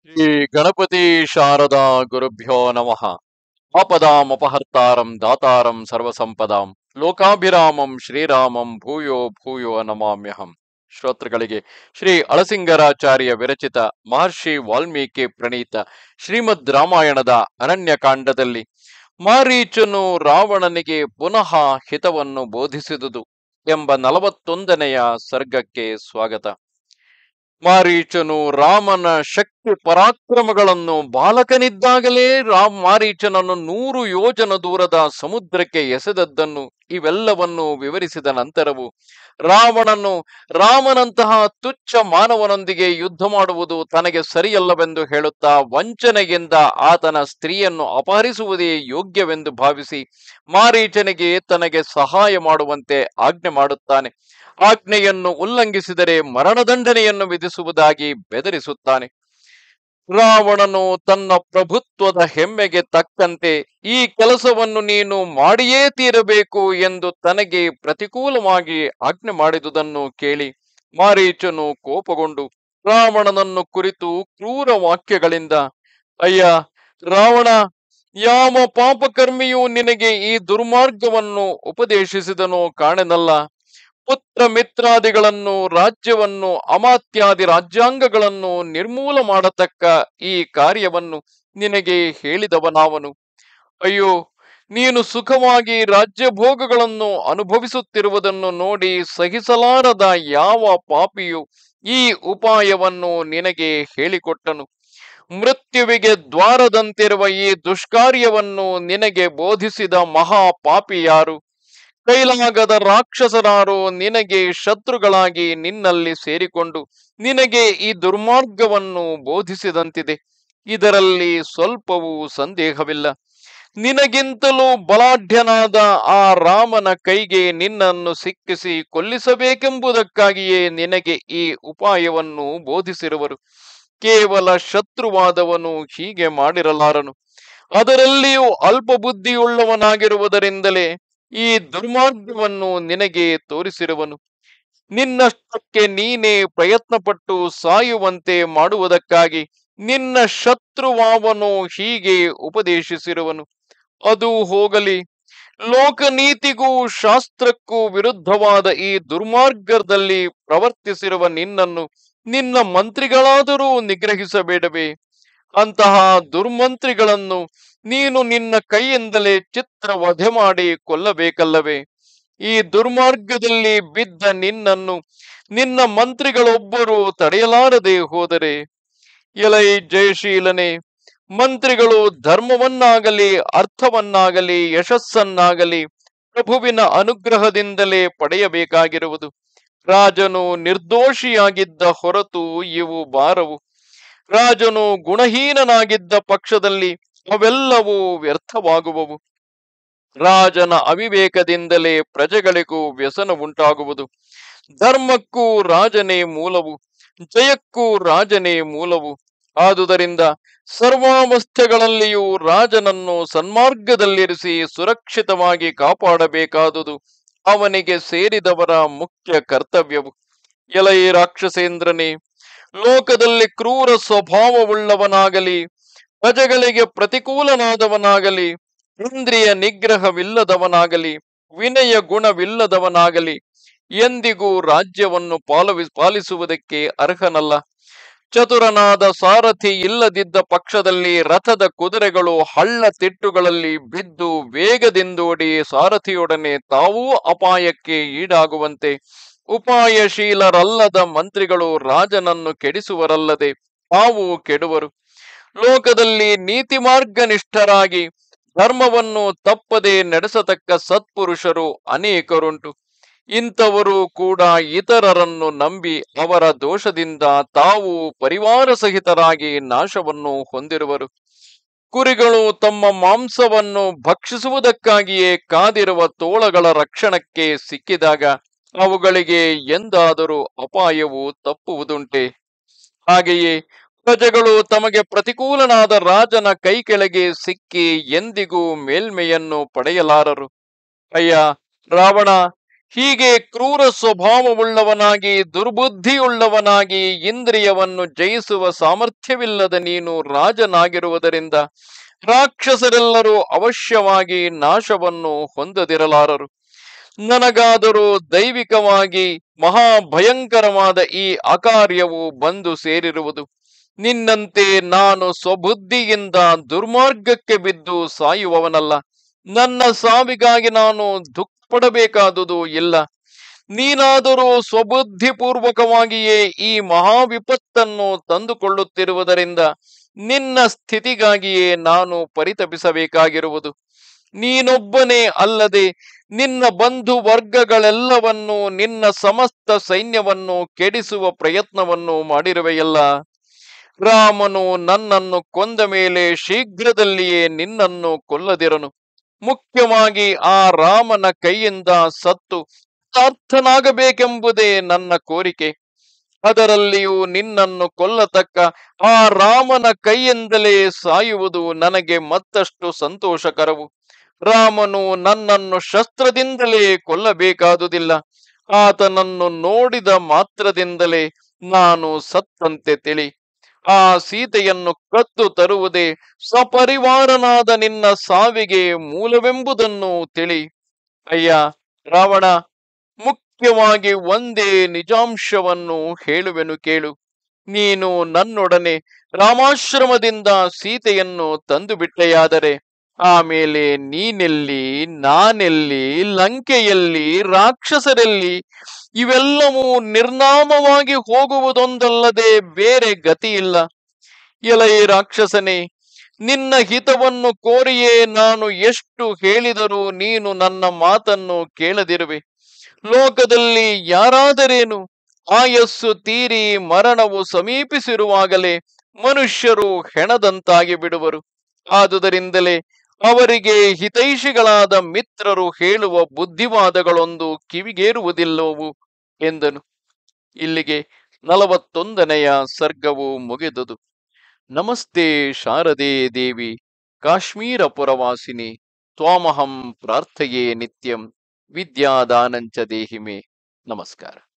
ಶ್ರೀ ಗಣಪತಿ ಶಾರದಾ ಗುರುಭ್ಯೋ ನಮಃ. ಆಪದಾಮಪಹರ್ತಾರಂ ದಾತಾರಂ ಸರ್ವಸಂಪದಾಂ ಲೋಕಾಭಿರಾಮಂ ಶ್ರೀರಾಮಂ ಭೂಯೋ ಭೂಯೋ ನಮಾಮ್ಯಹಂ. ಶ್ರೋತೃಗಳಿಗೆ ಶ್ರೀ ಅಳಸಿಂಗರಾಚಾರ್ಯ ವಿರಚಿತ ಮಹರ್ಷಿ ವಾಲ್ಮೀಕಿ ಪ್ರಣೀತ ಶ್ರೀಮದ್ ರಾಮಾಯಣದ ಅರಣ್ಯಕಾಂಡದಲ್ಲಿ ಮಾರೀಚನು ರಾವಣನಿಗೆ ಪುನಃ ಹಿತವನ್ನು ಬೋಧಿಸಿದುದು ಎಂಬ 41ನೆಯ ಸರ್ಗಕ್ಕೆ ಸ್ವಾಗತ. ಮಾರೀಚನು ರಾಮನ ಶಕ್ತಿ ಪರಾಕ್ರಮಗಳನ್ನು ಬಾಲಕನಿದ್ದಾಗಲೇ ಮಾರೀಚನನ್ನು 100 ಯೋಜನ ದೂರದ ಸಮುದ್ರಕ್ಕೆ ಎಸೆದದ್ದನ್ನು ಇವೆಲ್ಲವನ್ನು ವಿವರಿಸಿದ ನಂತರವು ರಾವಣನು ರಾಮನಂತಹ ತುಚ್ಛ ಮಾನವನೊಂದಿಗೆ ಯುದ್ಧ ಮಾಡುವುದು ತನಗೆ ಸರಿಯಲ್ಲವೆಂದು ಹೇಳುತ್ತಾ ವಂಚನೆಯಿಂದ ಆತನ ಸ್ತ್ರೀಯನ್ನು ಅಪಹರಿಸುವುದೇ ಯೋಗ್ಯವೆಂದು ಭಾವಿಸಿ ಮಾರೀಚನಿಗೆ ತನಗೆ ಸಹಾಯ ಮಾಡುವಂತೆ ಆಜ್ಞೆ ಮಾಡುತ್ತಾನೆ. ಆಜ್ಞೆಯನ್ನು ಉಲ್ಲಂಘಿಸಿದರೆ ಮರಣದಂಡನೆಯನ್ನು ವಿಧಿಸುವುದಾಗಿ ಬೆದರಿಸುತ್ತಾನೆ. ರಾವಣನು ತನ್ನ ಪ್ರಭುತ್ವದ ಹೆಮ್ಮೆಗೆ ತಕ್ಕಂತೆ ಈ ಕೆಲಸವನ್ನು ನೀನು ಮಾಡಿಯೇ ತೀರಬೇಕು ಎಂದು ತನಗೆ ಪ್ರತಿಕೂಲವಾಗಿ ಆಜ್ಞೆ ಮಾಡಿದುದನ್ನು ಕೇಳಿ ಮಾರೀಚನು ಕೋಪಗೊಂಡು ರಾವಣನನ್ನು ಕುರಿತು ಕ್ರೂರ ವಾಕ್ಯಗಳಿಂದ, ಅಯ್ಯ ರಾವಣ, ಯಾವ ಪಾಪಕರ್ಮಿಯೂ ನಿನಗೆ ಈ ದುರ್ಮಾರ್ಗವನ್ನು ಉಪದೇಶಿಸಿದನೋ ಕಾಣೆನಲ್ಲ. ಪುತ್ರ ಮಿತ್ರಾದಿಗಳನ್ನು, ರಾಜ್ಯವನ್ನು, ಅಮಾತ್ಯಾದಿ ರಾಜ್ಯಾಂಗಗಳನ್ನು ನಿರ್ಮೂಲ ಮಾಡತಕ್ಕ ಈ ಕಾರ್ಯವನ್ನು ನಿನಗೆ ಹೇಳಿದವನಾವನು. ಅಯ್ಯೋ, ನೀನು ಸುಖವಾಗಿ ರಾಜ್ಯ ಭೋಗಗಳನ್ನು ಅನುಭವಿಸುತ್ತಿರುವುದನ್ನು ನೋಡಿ ಸಹಿಸಲಾರದ ಯಾವ ಪಾಪಿಯು ಈ ಉಪಾಯವನ್ನು ನಿನಗೆ ಹೇಳಿಕೊಟ್ಟನು? ಮೃತ್ಯುವಿಗೆ ದ್ವಾರದಂತಿರುವ ಈ ದುಷ್ಕಾರ್ಯವನ್ನು ನಿನಗೆ ಬೋಧಿಸಿದ ಮಹಾಪಾಪಿ ಯಾರು? ಕೈಲಾಗದ ರಾಕ್ಷಸರಾರು ನಿನಗೆ ಶತ್ರುಗಳಾಗಿ ನಿನ್ನಲ್ಲಿ ಸೇರಿಕೊಂಡು ನಿನಗೆ ಈ ದುರ್ಮಾರ್ಗವನ್ನು ಬೋಧಿಸಿದಂತಿದೆ. ಇದರಲ್ಲಿ ಸ್ವಲ್ಪವೂ ಸಂದೇಹವಿಲ್ಲ. ನಿನಗಿಂತಲೂ ಬಲಾಢ್ಯನಾದ ಆ ರಾಮನ ಕೈಗೆ ನಿನ್ನನ್ನು ಸಿಕ್ಕಿಸಿ ಕೊಲ್ಲಿಸಬೇಕೆಂಬುದಕ್ಕಾಗಿಯೇ ನಿನಗೆ ಈ ಉಪಾಯವನ್ನು ಬೋಧಿಸಿರುವರು. ಕೇವಲ ಶತ್ರುವಾದವನು ಹೀಗೆ ಮಾಡಿರಲಾರನು. ಅದರಲ್ಲಿಯೂ ಅಲ್ಪ ಬುದ್ಧಿಯುಳ್ಳವನಾಗಿರುವುದರಿಂದಲೇ ಈ ದುರ್ಮಾರ್ಗವನ್ನು ನಿನಗೆ ತೋರಿಸಿರುವನು. ನಿನ್ನಷ್ಟಕ್ಕೆ ನೀನೇ ಪ್ರಯತ್ನಪಟ್ಟು ಸಾಯುವಂತೆ ಮಾಡುವುದಕ್ಕಾಗಿ ನಿನ್ನ ಶತ್ರುವಾವನು ಹೀಗೆ ಉಪದೇಶಿಸಿರುವನು. ಅದು ಹೋಗಲಿ, ಲೋಕನೀತಿಗೂ ಶಾಸ್ತ್ರಕ್ಕೂ ವಿರುದ್ಧವಾದ ಈ ದುರ್ಮಾರ್ಗದಲ್ಲಿ ಪ್ರವರ್ತಿಸಿರುವ ನಿನ್ನನ್ನು ನಿನ್ನ ಮಂತ್ರಿಗಳಾದರೂ ನಿಗ್ರಹಿಸಬೇಡವೇ? ಅಂತಹ ದುರ್ಮಂತ್ರಿಗಳನ್ನು ನೀನು ನಿನ್ನ ಕೈಯಿಂದಲೇ ಚಿತ್ರವಧೆ ಮಾಡಿ ಕೊಲ್ಲಬೇಕಲ್ಲವೇ? ಈ ದುರ್ಮಾರ್ಗದಲ್ಲಿ ಬಿದ್ದ ನಿನ್ನನ್ನು ನಿನ್ನ ಮಂತ್ರಿಗಳೊಬ್ಬರು ತಡೆಯಲಾರದೆ ಹೋದರೆ? ಎಲೈ ಜಯಶೀಲನೆ, ಮಂತ್ರಿಗಳು ಧರ್ಮವನ್ನಾಗಲಿ ಅರ್ಥವನ್ನಾಗಲಿ ಯಶಸ್ಸನ್ನಾಗಲಿ ಪ್ರಭುವಿನ ಅನುಗ್ರಹದಿಂದಲೇ ಪಡೆಯಬೇಕಾಗಿರುವುದು. ರಾಜನು ನಿರ್ದೋಷಿಯಾಗಿದ್ದ ಹೊರತು ಇವು ಬಾರವು. ರಾಜನು ಗುಣಹೀನನಾಗಿದ್ದ ಪಕ್ಷದಲ್ಲಿ ಅವೆಲ್ಲವೂ ವ್ಯರ್ಥವಾಗುವವು. ರಾಜನ ಅವಿವೇಕದಿಂದಲೇ ಪ್ರಜೆಗಳಿಗೂ ವ್ಯಸನ ಉಂಟಾಗುವುದು. ಧರ್ಮಕ್ಕೂ ರಾಜನೇ ಮೂಲವು, ಜಯಕ್ಕೂ ರಾಜನೇ ಮೂಲವು. ಆದುದರಿಂದ ಸರ್ವಾವಸ್ಥೆಗಳಲ್ಲಿಯೂ ರಾಜನನ್ನು ಸನ್ಮಾರ್ಗದಲ್ಲಿರಿಸಿ ಸುರಕ್ಷಿತವಾಗಿ ಕಾಪಾಡಬೇಕಾದುದು ಅವನಿಗೆ ಸೇರಿದವರ ಮುಖ್ಯ ಕರ್ತವ್ಯವು. ಎಲೈ ರಾಕ್ಷಸೇಂದ್ರನೇ, ಲೋಕದಲ್ಲಿ ಕ್ರೂರ ಸ್ವಭಾವವುಳ್ಳವನಾಗಲಿ, ಪ್ರಜೆಗಳಿಗೆ ಪ್ರತಿಕೂಲನಾದವನಾಗಲಿ, ಇಂದ್ರಿಯ ನಿಗ್ರಹವಿಲ್ಲದವನಾಗಲಿ, ವಿನಯ ಗುಣವಿಲ್ಲದವನಾಗಲಿ ಎಂದಿಗೂ ರಾಜ್ಯವನ್ನು ಪಾಲಿಸುವುದಕ್ಕೆ ಅರ್ಹನಲ್ಲ. ಚತುರನಾದ ಸಾರಥಿ ಇಲ್ಲದಿದ್ದ ಪಕ್ಷದಲ್ಲಿ ರಥದ ಕುದುರೆಗಳು ಹಳ್ಳ ತಿಟ್ಟುಗಳಲ್ಲಿ ಬಿದ್ದು ವೇಗದಿಂದೋಡಿ ಸಾರಥಿಯೊಡನೆ ತಾವೂ ಅಪಾಯಕ್ಕೆ ಈಡಾಗುವಂತೆ ಉಪಾಯಶೀಲರಲ್ಲದ ಮಂತ್ರಿಗಳು ರಾಜನನ್ನು ಕೆಡಿಸುವರಲ್ಲದೆ ತಾವು ಕೆಡುವರು. ಲೋಕದಲ್ಲಿ ನೀತಿ ಮಾರ್ಗನಿಷ್ಠರಾಗಿ ಧರ್ಮವನ್ನು ತಪ್ಪದೆ ನಡೆಸತಕ್ಕ ಸತ್ಪುರುಷರು ಅನೇಕರುಂಟು. ಇಂಥವರು ಕೂಡ ಇತರರನ್ನು ನಂಬಿ ಅವರ ದೋಷದಿಂದ ತಾವು ಪರಿವಾರ ಸಹಿತರಾಗಿ ನಾಶವನ್ನು ಹೊಂದಿರುವರು. ಕುರಿಗಳು ತಮ್ಮ ಮಾಂಸವನ್ನು ಭಕ್ಷಿಸುವುದಕ್ಕಾಗಿಯೇ ಕಾದಿರುವ ತೋಳಗಳ ರಕ್ಷಣಕ್ಕೆ ಸಿಕ್ಕಿದಾಗ ಅವುಗಳಿಗೆ ಎಂದಾದರೂ ಅಪಾಯವು ತಪ್ಪುವುದುಂಟೆ? ಹಾಗೆಯೇ ಪ್ರಜೆಗಳು ತಮಗೆ ಪ್ರತಿಕೂಲನಾದ ರಾಜನ ಕೈ ಕೆಳಗೆ ಸಿಕ್ಕಿ ಎಂದಿಗೂ ಮೇಲ್ಮೆಯನ್ನು ಪಡೆಯಲಾರರು. ಅಯ್ಯ ರಾವಣ, ಹೀಗೆ ಕ್ರೂರ ಸ್ವಭಾವವುಳ್ಳವನಾಗಿ ದುರ್ಬುದ್ಧಿಯುಳ್ಳವನಾಗಿ ಇಂದ್ರಿಯವನ್ನು ಜಯಿಸುವ ಸಾಮರ್ಥ್ಯವಿಲ್ಲದ ನೀನು ರಾಜನಾಗಿರುವುದರಿಂದ ರಾಕ್ಷಸರೆಲ್ಲರೂ ಅವಶ್ಯವಾಗಿ ನಾಶವನ್ನು ಹೊಂದದಿರಲಾರರು. ನನಗಾದರೂ ದೈವಿಕವಾಗಿ ಮಹಾಭಯಂಕರವಾದ ಈ ಅಕಾರ್ಯವು ಬಂದು ಸೇರಿರುವುದು. ನಿನ್ನಂತೆ ನಾನು ಸ್ವಬುದ್ಧಿಯಿಂದ ದುರ್ಮಾರ್ಗಕ್ಕೆ ಬಿದ್ದು ಸಾಯುವವನಲ್ಲ. ನನ್ನ ಸಾವಿಗಾಗಿ ನಾನು ದುಃಖ ಪಡಬೇಕಾದುದು ಇಲ್ಲ. ನೀನಾದರೂ ಸ್ವಬುದ್ಧಿಪೂರ್ವಕವಾಗಿಯೇ ಈ ಮಹಾವಿಪತ್ತನ್ನು ತಂದುಕೊಳ್ಳುತ್ತಿರುವುದರಿಂದ ನಿನ್ನ ಸ್ಥಿತಿಗಾಗಿಯೇ ನಾನು ಪರಿತಪಿಸಬೇಕಾಗಿರುವುದು. ನೀನೊಬ್ಬನೇ ಅಲ್ಲದೆ ನಿನ್ನ ಬಂಧು ವರ್ಗಗಳೆಲ್ಲವನ್ನು ನಿನ್ನ ಸಮಸ್ತ ಸೈನ್ಯವನ್ನು ಕೆಡಿಸುವ ಪ್ರಯತ್ನವನ್ನು ಮಾಡಿರುವೆಯಲ್ಲ. ರಾಮನು ನನ್ನನ್ನು ಕೊಂದ ಮೇಲೆ ಶೀಘ್ರದಲ್ಲಿಯೇ ನಿನ್ನನ್ನು ಕೊಲ್ಲದಿರನು. ಮುಖ್ಯವಾಗಿ ಆ ರಾಮನ ಕೈಯಿಂದ ಸತ್ತು ಕೃತಾರ್ಥನಾಗಬೇಕೆಂಬುದೇ ನನ್ನ ಕೋರಿಕೆ. ಅದರಲ್ಲಿಯೂ ನಿನ್ನನ್ನು ಕೊಲ್ಲತಕ್ಕ ಆ ರಾಮನ ಕೈಯಿಂದಲೇ ಸಾಯುವುದು ನನಗೆ ಮತ್ತಷ್ಟು ಸಂತೋಷಕರವು. ರಾಮನು ನನ್ನನ್ನು ಶಸ್ತ್ರದಿಂದಲೇ ಕೊಲ್ಲಬೇಕಾದುದಿಲ್ಲ. ಆತನನ್ನು ನೋಡಿದ ಮಾತ್ರದಿಂದಲೇ ನಾನು ಸತ್ತಂತೆ ತಿಳಿ. ಆ ಸೀತೆಯನ್ನು ಕದ್ದು ತರುವುದೇ ಸಪರಿವಾರನಾದ ನಿನ್ನ ಸಾವಿಗೆ ಮೂಲವೆಂಬುದನ್ನು ತಿಳಿ. ಅಯ್ಯ ರಾವಣ, ಮುಖ್ಯವಾಗಿ ಒಂದೇ ನಿಜಾಂಶವನ್ನು ಹೇಳುವೆನು ಕೇಳು. ನೀನು ನನ್ನೊಡನೆ ರಾಮಾಶ್ರಮದಿಂದ ಸೀತೆಯನ್ನು ತಂದು ಬಿಟ್ಟೆಯಾದರೆ ಆಮೇಲೆ ನೀನೆಲ್ಲಿ, ನಾನೆಲ್ಲಿ, ಲಂಕೆಯಲ್ಲಿ, ರಾಕ್ಷಸರೆಲ್ಲಿ, ಇವೆಲ್ಲವೂ ನಿರ್ನಾಮವಾಗಿ ಹೋಗುವುದೊಂದಲ್ಲದೆ ಬೇರೆ ಗತಿಯಿಲ್ಲ. ಎಲೈ ರಾಕ್ಷಸನೇ, ನಿನ್ನ ಹಿತವನ್ನು ಕೋರಿಯೇ ನಾನು ಎಷ್ಟು ಹೇಳಿದರೂ ನೀನು ನನ್ನ ಮಾತನ್ನು ಕೇಳದಿರುವೆ. ಲೋಕದಲ್ಲಿ ಯಾರಾದರೇನು ಆಯಸ್ಸು ತೀರಿ ಮರಣವು ಸಮೀಪಿಸಿರುವಾಗಲೇ ಮನುಷ್ಯರು ಹೆಣದಂತಾಗಿ ಬಿಡುವರು. ಆದುದರಿಂದಲೇ ಅವರಿಗೆ ಹಿತೈಷಿಗಳಾದ ಮಿತ್ರರು ಹೇಳುವ ಬುದ್ಧಿವಾದಗಳೊಂದು ಕಿವಿಗೇರುವುದಿಲ್ಲವು ಎಂದನು. ಇಲ್ಲಿಗೆ 41ನೆಯ ಸರ್ಗವು ಮುಗಿದುದು. ನಮಸ್ತೆ ಶಾರದೆ ದೇವಿ ಕಾಶ್ಮೀರ ಪುರವಾಸಿನಿ ತ್ವಾಮಹಂ ಪ್ರಾರ್ಥಯೇ ನಿತ್ಯಂ ವಿದ್ಯಾದಾನಂಚ ದೇಹಿಮೆ. ನಮಸ್ಕಾರ.